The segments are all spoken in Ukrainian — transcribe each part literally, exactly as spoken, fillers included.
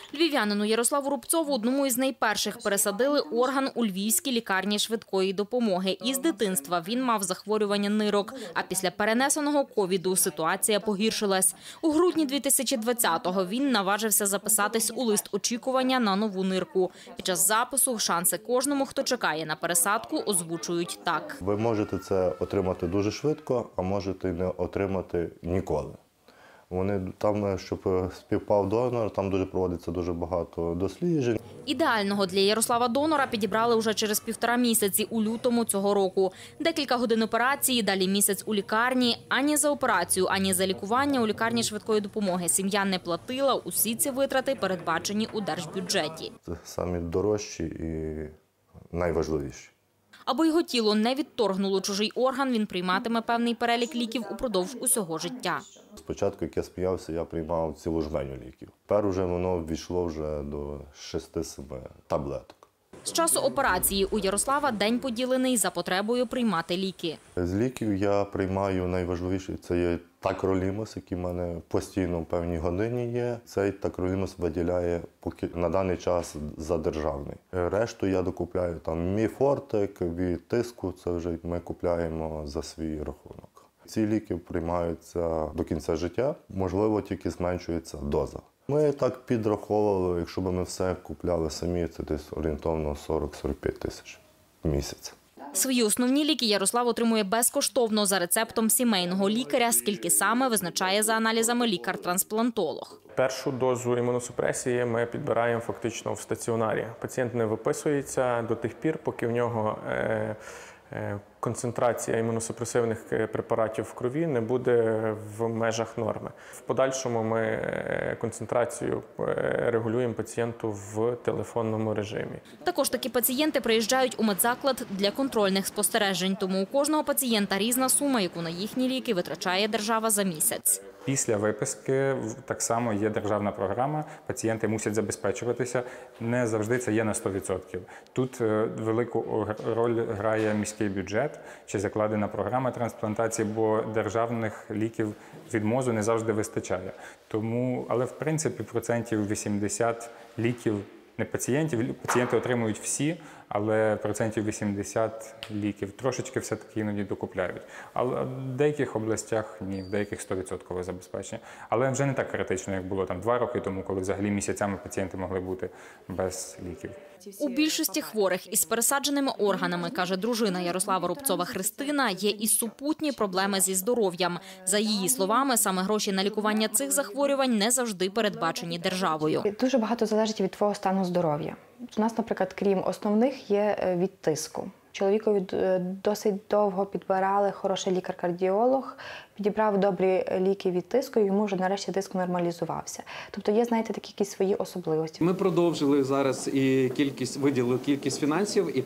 Львів'янину Ярославу Рубцову одному із найперших пересадили орган у Львівській лікарні швидкої допомоги. Із дитинства він мав захворювання нирок, а після перенесеного ковіду ситуація погіршилась. У грудні дві тисячі двадцятого він наважився записатись у лист очікування на нову нирку. Під час запису шанси кожному, хто чекає на пересадку, озвучують так. Ви можете це отримати дуже швидко, а можете не отримати ніколи. Вони там, щоб співпав донор, там дуже проводиться дуже багато досліджень. Ідеального для Ярослава донора підібрали уже через півтора місяці у лютому цього року. Декілька годин операції, далі місяць у лікарні. Ані за операцію, ані за лікування у лікарні швидкої допомоги сім'я не платила. Усі ці витрати передбачені у держбюджеті. Це самі дорожчі і найважливіші. Аби його тіло не відторгнуло чужий орган, він прийматиме певний перелік ліків упродовж усього життя. Спочатку, як я сміявся, я приймав цілу жменю ліків. Тепер вже воно ввійшло вже до шести-семи таблеток. З часу операції у Ярослава день поділений за потребою приймати ліки. З ліків я приймаю найважливіше – це є такролімус, який в мене постійно в певній годині є. Цей такролімус виділяє поки на даний час задержавний. Решту я докупляю там міфортик, від тиску, це вже ми купляємо за свій рахунок. Ці ліки приймаються до кінця життя, можливо, тільки зменшується доза. Ми так підраховували, якщо б ми все купляли самі, це десь орієнтовно сорок-сорок п'ять тисяч в місяць. Свої основні ліки Ярослав отримує безкоштовно за рецептом сімейного лікаря, скільки саме визначає за аналізами лікар-трансплантолог. Першу дозу імуносупресії ми підбираємо фактично в стаціонарі. Пацієнт не виписується до тих пір, поки в нього е, е, концентрація імуносупресивних препаратів в крові не буде в межах норми. В подальшому ми концентрацію регулюємо пацієнту в телефонному режимі. Також такі пацієнти приїжджають у медзаклад для контрольних спостережень, тому у кожного пацієнта різна сума, яку на їхні ліки витрачає держава за місяць. Після виписки так само є державна програма, пацієнти мусять забезпечуватися, не завжди це є на сто відсотків. Тут велику роль грає міський бюджет чи закладена програма трансплантації, бо державних ліків від МОЗу не завжди вистачає. Тому, але в принципі процентів вісімдесят ліків не пацієнтів, пацієнти отримують всі, але процентів вісімдесят ліків трошечки все-таки іноді докупляють. Але в деяких областях ні, в деяких сто відсотків забезпечення. Але вже не так критично, як було там два роки тому, коли взагалі місяцями пацієнти могли бути без ліків. У більшості хворих із пересадженими органами, каже дружина Ярослава Рубцова Христина, є і супутні проблеми зі здоров'ям. За її словами, саме гроші на лікування цих захворювань не завжди передбачені державою. Дуже багато залежить від твого стану здоров'я. У нас, наприклад, крім основних, є від тиску. Чоловікові досить довго підбирали, хороший лікар-кардіолог, підібрав добрі ліки від тиску, і йому вже нарешті тиск нормалізувався. Тобто є, знаєте, такі якісь свої особливості. Ми продовжили зараз і кількість, виділили кількість фінансів і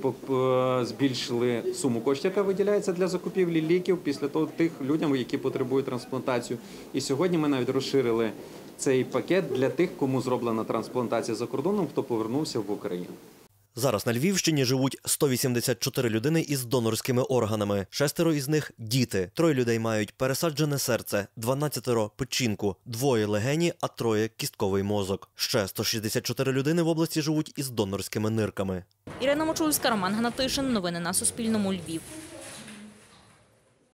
збільшили суму коштів, яка виділяється для закупівлі ліків після того тих людям, які потребують трансплантацію. І сьогодні ми навіть розширили цей пакет для тих, кому зроблена трансплантація за кордоном, хто повернувся в Україну. Зараз на Львівщині живуть сто вісімдесят чотири людини із донорськими органами. Шестеро із них – діти. Троє людей мають пересаджене серце, дванадцятеро – печінку, двоє – легені, а троє – кістковий мозок. Ще сто шістдесят чотири людини в області живуть із донорськими нирками. Ірина Мочульська, Роман Гнатишин. Новини на Суспільному. Львів.